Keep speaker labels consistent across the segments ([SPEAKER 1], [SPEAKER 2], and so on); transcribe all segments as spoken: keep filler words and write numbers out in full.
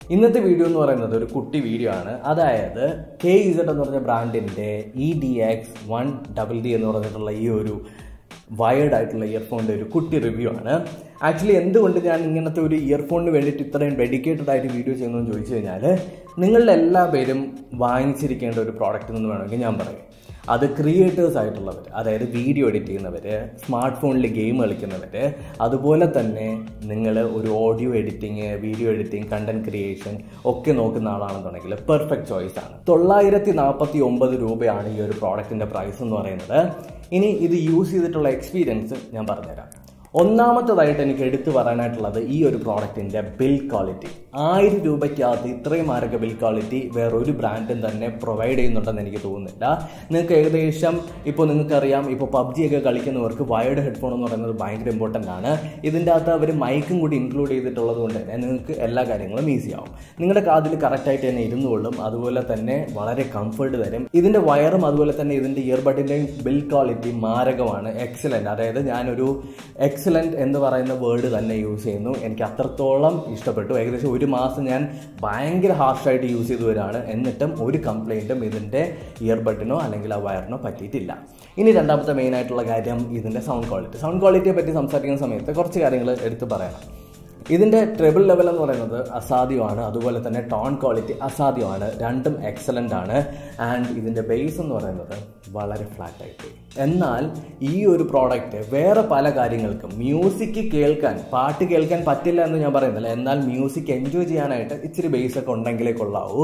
[SPEAKER 1] ഇന്നത്തെ വീഡിയോ എന്ന് പറയുന്നത് ഒരു കുട്ടി വീഡിയോ ആണ്. അതായത് കെ ഇസഡ് എന്ന് പറഞ്ഞ ബ്രാൻഡിന്റെ E D X one double D എന്ന് പറഞ്ഞിട്ടുള്ള ഈ ഒരു വയേർഡ് ആയിട്ടുള്ള ഇയർഫോണിന്റെ ഒരു കുട്ടി റിവ്യൂ ആണ്. ആക്ച്വലി എന്തുകൊണ്ട് ഞാൻ ഇങ്ങനത്തെ ഒരു ഇയർഫോണിന് വേണ്ടിയിട്ട് ഇത്രയും ഡെഡിക്കേറ്റഡ് ആയിട്ട് വീഡിയോ ചെയ്യുന്നതെന്ന് ചോദിച്ചു കഴിഞ്ഞാൽ, നിങ്ങളുടെ എല്ലാ പേരും വാങ്ങിച്ചിരിക്കേണ്ട ഒരു പ്രോഡക്റ്റ് എന്ന് വേണമെങ്കിൽ ഞാൻ പറയും. അത് ക്രിയേറ്റേഴ്സ് ആയിട്ടുള്ളവർ, അതായത് വീഡിയോ എഡിറ്റ് ചെയ്യുന്നവർ, സ്മാർട്ട് ഫോണിൽ ഗെയിം കളിക്കുന്നവർ, അതുപോലെ തന്നെ നിങ്ങൾ ഒരു audio editing, video editing, content creation ഒക്കെ നോക്കുന്ന ആളാണെന്നുണ്ടെങ്കിൽ പെർഫെക്റ്റ് ചോയ്സ് ആണ്. തൊള്ളായിരത്തി നാൽപ്പത്തി ഒമ്പത് രൂപയാണ് ഈ ഒരു പ്രോഡക്റ്റിന്റെ പ്രൈസ് എന്ന് പറയുന്നത്. ഇനി ഇത് യൂസ് ചെയ്തിട്ടുള്ള എക്സ്പീരിയൻസ് ഞാൻ പറഞ്ഞുതരാം. ഒന്നാമത്തേതായിട്ട് എനിക്ക് എടുത്തു പറയാനായിട്ടുള്ളത് ഈ ഒരു പ്രോഡക്റ്റിന്റെ ബിൽഡ് ക്വാളിറ്റി. ആയിരം രൂപയ്ക്കകത്ത് ഇത്രയും മാരക ബിൽഡ് ക്വാളിറ്റി വേറൊരു ബ്രാൻഡും തന്നെ പ്രൊവൈഡ് ചെയ്യുന്നുണ്ടെന്ന് എനിക്ക് തോന്നുന്നില്ല. നിങ്ങൾക്ക് ഏകദേശം ഇപ്പോൾ നിങ്ങൾക്കറിയാം, ഇപ്പോൾ പബ്ജി ഒക്കെ കളിക്കുന്നവർക്ക് വയർഡ് ഹെഡ്ഫോൺ എന്ന് പറയുന്നത് ഭയങ്കര ഇമ്പോർട്ടൻ്റ് ആണ്. ഇതിൻ്റെ അകത്ത് അവർ മൈക്കും കൂടി ഇൻക്ലൂഡ് ചെയ്തിട്ടുള്ളത് കൊണ്ട് തന്നെ നിങ്ങൾക്ക് എല്ലാ കാര്യങ്ങളും ഈസി ആവും. നിങ്ങളുടെ കാതിൽ കറക്റ്റായിട്ട് തന്നെ ഇരുന്നുകൊള്ളും. അതുപോലെ തന്നെ വളരെ കംഫർട്ട് തരും. ഇതിൻ്റെ വയറും അതുപോലെ തന്നെ ഇതിൻ്റെ ഇയർബഡിൻ്റെയും ബിൽഡ് ക്വാളിറ്റി മാരകമാണ്, എക്സലൻറ്റ്. അതായത് ഞാനൊരു എക്സലൻറ്റ് എന്ന് പറയുന്ന വേർഡ് തന്നെ യൂസ് ചെയ്യുന്നു. എനിക്ക് അത്രത്തോളം ഇഷ്ടപ്പെട്ടു. ഏകദേശം ഒരു മാസം ഞാൻ ഭയങ്കര ഹാർഷായിട്ട് യൂസ് ചെയ്തു വരികയാണ്. എന്നിട്ടും ഒരു കംപ്ലൈൻറ്റും ഇതിൻ്റെ ഇയർബഡിനോ അല്ലെങ്കിൽ ആ വയറിനോ പറ്റിയിട്ടില്ല. ഇനി രണ്ടാമത്തെ മെയിൻ ആയിട്ടുള്ള കാര്യം ഇതിൻ്റെ സൗണ്ട് ക്വാളിറ്റി. സൗണ്ട് ക്വാളിറ്റിയെ പറ്റി സംസാരിക്കുന്ന സമയത്ത് കുറച്ച് കാര്യങ്ങൾ എടുത്ത് പറയണം. ഇതിൻ്റെ ട്രിബിൾ ലെവൽ എന്ന് പറയുന്നത് അസാധ്യമാണ്. അതുപോലെ തന്നെ ടോൺ ക്വാളിറ്റി അസാധ്യമാണ്. രണ്ടും എക്സലൻ്റ് ആണ്. ആൻഡ് ഇതിൻ്റെ ബേസ് എന്ന് പറയുന്നത് വളരെ ഫ്ലാറ്റ് ആയിട്ട്. എന്നാൽ ഈ ഒരു പ്രോഡക്റ്റ് വേറെ പല കാര്യങ്ങൾക്കും, മ്യൂസിക് കേൾക്കാൻ, പാട്ട് കേൾക്കാൻ പറ്റില്ല എന്ന് ഞാൻ പറയുന്നില്ല. എന്നാൽ മ്യൂസിക് എൻജോയ് ചെയ്യാനായിട്ട് ഇച്ചിരി ബേസ് ഒക്കെ ഉണ്ടെങ്കിലേ കൊള്ളാവൂ.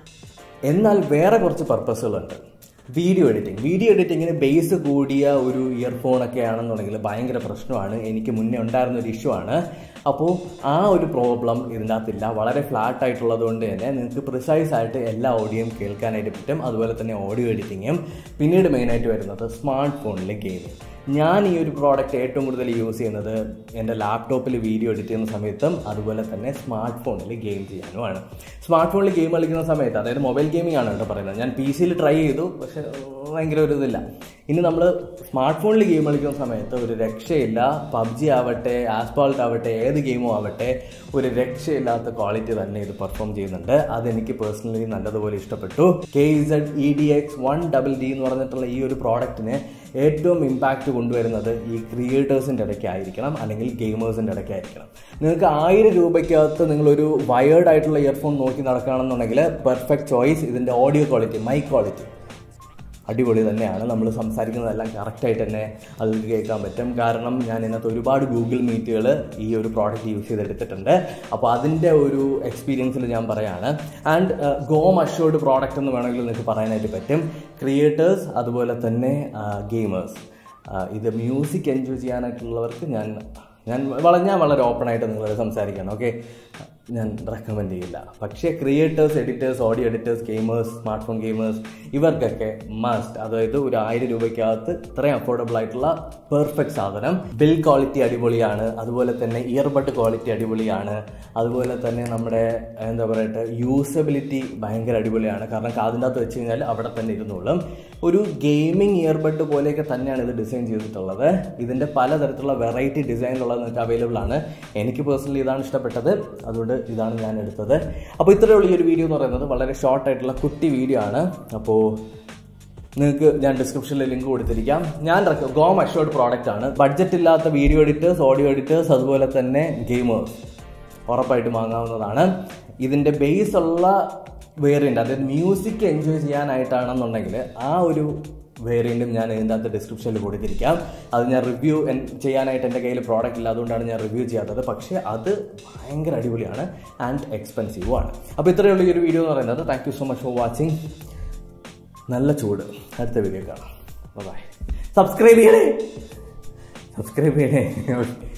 [SPEAKER 1] എന്നാൽ വേറെ കുറച്ച് പർപ്പസുകളുണ്ട്. വീഡിയോ എഡിറ്റിംഗ് വീഡിയോ എഡിറ്റിങ്ങിന് ബേസ് കൂടിയ ഒരു ഇയർഫോണൊക്കെ ആണെന്നുണ്ടെങ്കിൽ ഭയങ്കര പ്രശ്നമാണ്. എനിക്ക് മുന്നേ ഉണ്ടായിരുന്ന ഒരു ഇഷ്യൂ ആണ്. അപ്പോൾ ആ ഒരു പ്രോബ്ലം ഇതിൻ്റെ അകത്തില്ല. വളരെ ഫ്ലാറ്റ് ആയിട്ടുള്ളത് കൊണ്ട് തന്നെ നിങ്ങൾക്ക് പ്രിസൈസ് ആയിട്ട് എല്ലാ ഓഡിയോയും കേൾക്കാനായിട്ട് പറ്റും. അതുപോലെ തന്നെ ഓഡിയോ എഡിറ്റിങ്ങും. പിന്നീട് മെയിനായിട്ട് വരുന്നത് സ്മാർട്ട് ഫോണിലെ ഗെയിമിംഗ്. ഞാൻ ഈ ഒരു പ്രോഡക്റ്റ് ഏറ്റവും കൂടുതൽ യൂസ് ചെയ്യുന്നത് എൻ്റെ ലാപ്ടോപ്പിൽ വീഡിയോ എഡിറ്റ് ചെയ്യുന്ന സമയത്തും അതുപോലെ തന്നെ സ്മാർട്ട് ഫോണിൽ ഗെയിം ചെയ്യാനുമാണ്. സ്മാർട്ട് ഫോണിൽ ഗെയിം കളിക്കുന്ന സമയത്ത്, അതായത് മൊബൈൽ ഗെയിമിംഗ് ആണ് കേട്ടോ പറയുന്നത്. ഞാൻ പി സിയിൽ ട്രൈ ചെയ്തു, പക്ഷേ ഭയങ്കര ഒരു ഇതില്ല. ഇനി നമ്മൾ സ്മാർട്ട് ഫോണിൽ ഗെയിം കളിക്കുന്ന സമയത്ത് ഒരു രക്ഷയില്ല. പബ്ജി ആവട്ടെ, ആസ്പാൾട്ട് ആവട്ടെ, ഏത് ഗെയിമും ആവട്ടെ, ഒരു രക്ഷയില്ലാത്ത ക്വാളിറ്റി തന്നെ ഇത് പെർഫോം ചെയ്യുന്നുണ്ട്. അതെനിക്ക് പേഴ്സണലി നല്ലതുപോലെ ഇഷ്ടപ്പെട്ടു. K Z E D X one double D എന്ന് പറഞ്ഞിട്ടുള്ള ഈ ഒരു പ്രോഡക്റ്റിന് ഏറ്റവും ഇമ്പാക്റ്റ് കൊണ്ടുവരുന്നത് ഈ ക്രിയേറ്റേഴ്സിൻ്റെ ഇടയ്ക്കായിരിക്കണം, അല്ലെങ്കിൽ ഗെയിമേഴ്സിൻ്റെ ഇടയ്ക്കായിരിക്കണം. നിങ്ങൾക്ക് ആയിരം രൂപയ്ക്കകത്ത് നിങ്ങളൊരു വയേർഡ് ആയിട്ടുള്ള ഇയർഫോൺ നോക്കി നടക്കുകയാണെന്നുണ്ടെങ്കിൽ പെർഫെക്റ്റ് ചോയ്സ്. ഇതിൻ്റെ ഓഡിയോ ക്വാളിറ്റി, മൈക്ക് ക്വാളിറ്റി അടിപൊളി തന്നെയാണ്. നമ്മൾ സംസാരിക്കുന്നതെല്ലാം കറക്റ്റായിട്ട് തന്നെ അത് കേൾക്കാൻ പറ്റും. കാരണം ഞാൻ ഇന്നത്തെ ഒരുപാട് ഗൂഗിൾ മീറ്റുകൾ ഈ ഒരു പ്രോഡക്റ്റ് യൂസ് ചെയ്തെടുത്തിട്ടുണ്ട്. അപ്പോൾ അതിൻ്റെ ഒരു എക്സ്പീരിയൻസിൽ ഞാൻ പറയാണ്. ആൻഡ് ഗോം അഷ്യൂർഡ് പ്രോഡക്റ്റ് എന്ന് വേണമെങ്കിൽ നിങ്ങൾക്ക് പറയാനായിട്ട് പറ്റും. ക്രിയേറ്റേഴ്സ് അതുപോലെ തന്നെ ഗെയിമേഴ്സ്, ഇത് മ്യൂസിക് എൻജോയ് ചെയ്യാനായിട്ടുള്ളവർക്ക് ഞാൻ ഞാൻ വളരെ ഞാൻ വളരെ ഓപ്പണായിട്ട് നിങ്ങളോട് സംസാരിക്കണം. ഓക്കെ, ഞാൻ റെക്കമെൻഡ് ചെയ്യില്ല. പക്ഷേ creators, editors, audio editors, gamers, smart phone gamers, ഇവർക്കൊക്കെ മസ്റ്റ്. അതായത് ഒരു ആയിരം രൂപയ്ക്കകത്ത് ഇത്രയും അഫോർഡബിൾ ആയിട്ടുള്ള പെർഫെക്റ്റ് സാധനം. ബിൽഡ് ക്വാളിറ്റി അടിപൊളിയാണ്. അതുപോലെ തന്നെ ഇയർബഡ് ക്വാളിറ്റി അടിപൊളിയാണ്. അതുപോലെ തന്നെ നമ്മുടെ എന്താ പറയട്ടെ, യൂസബിലിറ്റി ഭയങ്കര അടിപൊളിയാണ്. കാരണം കാതിൻ്റെ അകത്ത് വെച്ച് കഴിഞ്ഞാൽ അവിടെ തന്നെ ഇരുന്നോളും. ഒരു ഗെയിമിംഗ് ഇയർബഡ് പോലെയൊക്കെ തന്നെയാണ് ഇത് ഡിസൈൻ ചെയ്തിട്ടുള്ളത്. ഇതിൻ്റെ പലതരത്തിലുള്ള വെറൈറ്റി ഡിസൈനിലുള്ളത് നിങ്ങൾക്ക് അവൈലബിൾ ആണ്. എനിക്ക് പേഴ്സണലി ഇതാണ് ഇഷ്ടപ്പെട്ടത്, അതുകൊണ്ട് ഇതാണ് ഞാൻ എടുത്തത്. അപ്പോൾ ഇത്രയേ ഉള്ളൂ ഈ ഒരു വീഡിയോ എന്ന് പറയുന്നത്. വളരെ ഷോർട്ട് ആയിട്ടുള്ള കുട്ടി വീഡിയോ ആണ്. അപ്പോൾ നിങ്ങൾക്ക് ഞാൻ ഡിസ്ക്രിപ്ഷനിൽ ലിങ്ക് കൊടുത്തിരിക്കാം. ഞാൻ ഗോം അഷ്യൂർഡ് പ്രോഡക്റ്റ് ആണ്. ബഡ്ജറ്റ് ഇല്ലാത്ത വീഡിയോ എഡിറ്റേഴ്സ്, ഓഡിയോ എഡിറ്റേഴ്സ്, അതുപോലെ തന്നെ ഗെയിമേഴ്സ് ഉറപ്പായിട്ടും വാങ്ങാവുന്നതാണ്. ഇതിൻ്റെ ബേസ് ഉള്ള വേരിയൻ്റ്, അതായത് മ്യൂസിക് എൻജോയ് ചെയ്യാനായിട്ടാണെന്നുണ്ടെങ്കിൽ ആ ഒരു വേരിയൻറ്റും ഞാൻ ഇതിൻ്റെ അകത്ത് ഡിസ്ക്രിപ്ഷനിൽ കൊടുത്തിരിക്കാം. അത് ഞാൻ റിവ്യൂ ചെയ്യാനായിട്ട് എൻ്റെ കയ്യിൽ പ്രോഡക്റ്റ് ഇല്ല, അതുകൊണ്ടാണ് ഞാൻ റിവ്യൂ ചെയ്യാത്തത്. പക്ഷേ അത് ഭയങ്കര അടിപൊളിയാണ് ആൻഡ് എക്സ്പെൻസീവും ആണ്. അപ്പോൾ ഇത്രയേ ഉള്ളൂ ഈ ഒരു വീഡിയോ എന്ന് പറയുന്നത്. Thank you so much for watching. നല്ല ചൂട്. അടുത്ത വീഡിയോ കാണാം. ബൈ. സബ്സ്ക്രൈബ് ചെയ്യണേ സബ്സ്ക്രൈബ് ചെയ്യണേ